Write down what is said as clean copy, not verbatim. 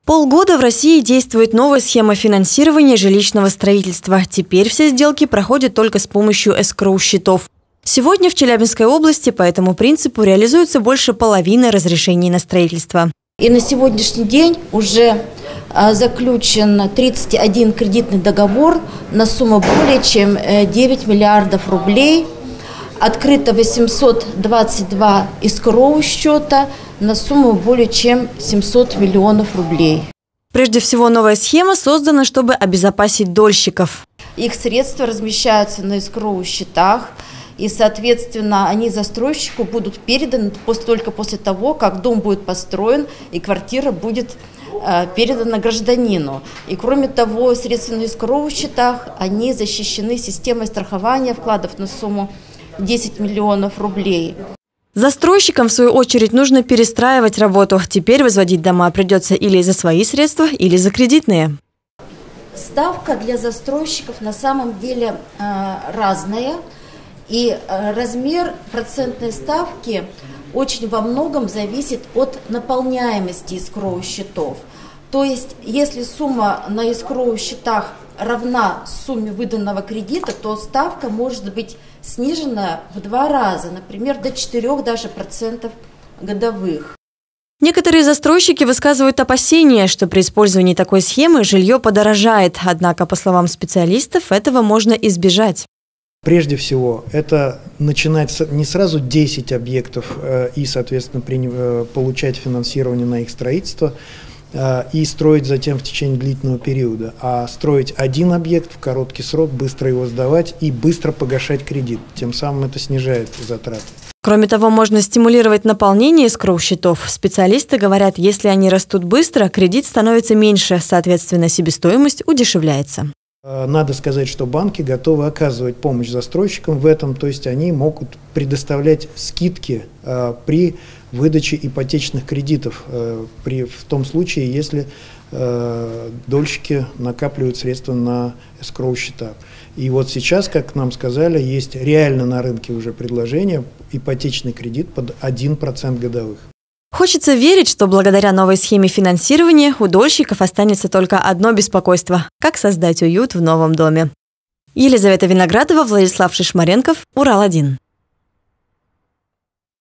Полгода в России действует новая схема финансирования жилищного строительства. Теперь все сделки проходят только с помощью эскроу-счетов. Сегодня в Челябинской области по этому принципу реализуется больше половины разрешений на строительство. И на сегодняшний день уже заключен 31 кредитный договор на сумму более чем 9 миллиардов рублей. Открыто 822 эскроу-счета на сумму более чем 700 миллионов рублей. Прежде всего, новая схема создана, чтобы обезопасить дольщиков. Их средства размещаются на эскроу-счетах, и, соответственно, они застройщику будут переданы только после того, как дом будет построен и квартира будет передана гражданину. И, кроме того, средства на эскроу-счетах, они защищены системой страхования вкладов на сумму 10 миллионов рублей. Застройщикам, в свою очередь, нужно перестраивать работу. Теперь возводить дома придется или за свои средства, или за кредитные. Ставка для застройщиков на самом деле разная. И размер процентной ставки очень во многом зависит от наполняемости эскроу-счетов. То есть, если сумма на эскроу-счетах равна сумме выданного кредита, то ставка может быть снижена в 2 раза, например, до 4% даже процентов годовых. Некоторые застройщики высказывают опасения, что при использовании такой схемы жилье подорожает. Однако, по словам специалистов, этого можно избежать. Прежде всего, это начинать не сразу 10 объектов и, соответственно, получать финансирование на их строительство и строить затем в течение длительного периода, а строить один объект в короткий срок, быстро его сдавать и быстро погашать кредит. Тем самым это снижает затраты. Кроме того, можно стимулировать наполнение эскроу-счетов. Специалисты говорят, если они растут быстро, кредит становится меньше, соответственно, себестоимость удешевляется. Надо сказать, что банки готовы оказывать помощь застройщикам в этом, то есть они могут предоставлять скидки при выдаче ипотечных кредитов, в том случае, если дольщики накапливают средства на эскроу-счета. И вот сейчас, как нам сказали, есть реально на рынке уже предложение ипотечный кредит под 1% годовых. Хочется верить, что благодаря новой схеме финансирования у дольщиков останется только одно беспокойство – как создать уют в новом доме. Елизавета Виноградова, Владислав Шишмаренков, Урал-1.